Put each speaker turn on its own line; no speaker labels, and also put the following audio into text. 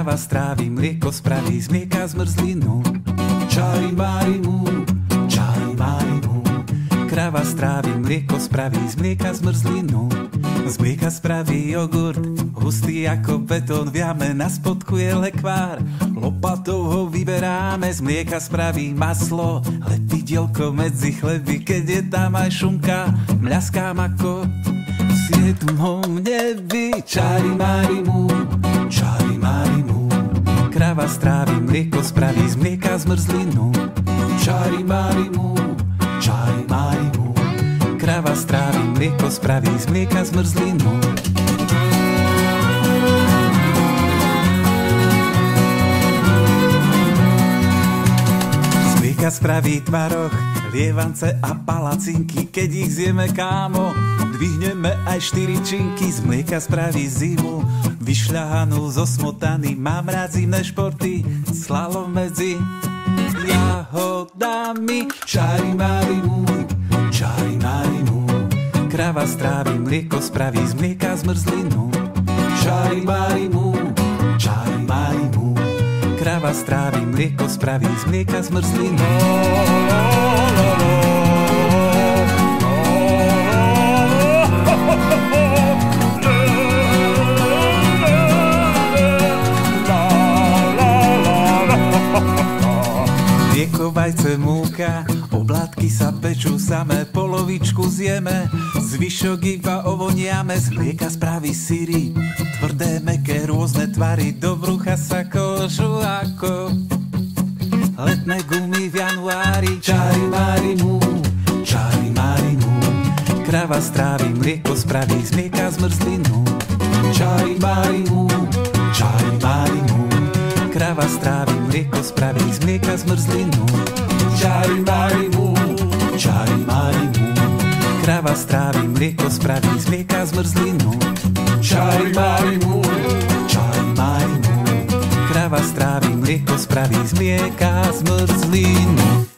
Krava strávi mlieko, spraví z mlieka zmrzlinu. Čari marimu, čari marimu. Krava strávi mlieko, spraví z mlieka zmrzlinu. Z mlieka spraví jogurt, hustý ako betón, v jame na spodku je lekvár. Lopatou ho vyberáme, z mlieka spraví maslo, lepí dielko medzi chleby, keď je tam aj šunka, mľaskám ako v siedmom nebi. Čari marimu, čari marimu. Krava strávi mlieko, spraví z mlieka zmrzlinu. Čari marimu, čari marimu. Krava strávi mlieko, spraví z mlieka zmrzlinu. Z mlieka spraví tvaroh, lievance a palacinky. Keď ich zjeme, kámo, dvihneme aj 4 činky. Z mlieka spraví zimu, vyšľahanú zo smotany. Mám rád zimné športy, slalom medzi jahodami. Čari marimu, čari marimu. Krava strávi mlieko, spraví z mlieka zmrzlinu. Čari marimu, čari marimu. Krava strávi mlieko, spraví z mlieka zmrzlinu. Mlieko, vajce, múka, oblátky sa pečú samé, polovičku zjeme, zvyšok iba ovoniame. Z mlieka spraví syry, tvrdé, mäkké, rôzne tvary, do brucha sa kožu ako letné gumy v januári. Čari marimu, čari marimu. Krava strávi mlieko, spraví z mlieka zmrzlinu. Čari marimu, čari marimu. Krava strávi mlieko, spraví z mlieka zmrzlinu. Čari marimu, čari marimu. Krava strávi mlieko, spraví z mlieka zmrzlinu. Čari marimu, čari marimu. Krava strávi mlieko, spraví z mlieka zmrzlinu.